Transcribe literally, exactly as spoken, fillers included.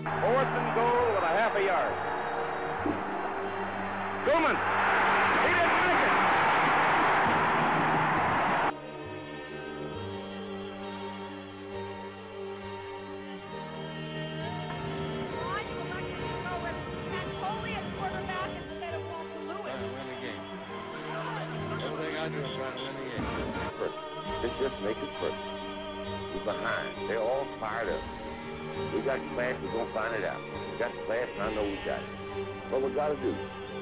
Fourth and goal with a half a yard. Truman. He didn't make it. Why you elected to go with Ken Coley at quarterback instead of Walter Lewis? Trying to win the game. Everything I do, I'm trying to win the game. First. Let's just make it first. We're behind. They're all fired up. We got class, we're going to find it out. We got class, and I know we got it. What we got to do,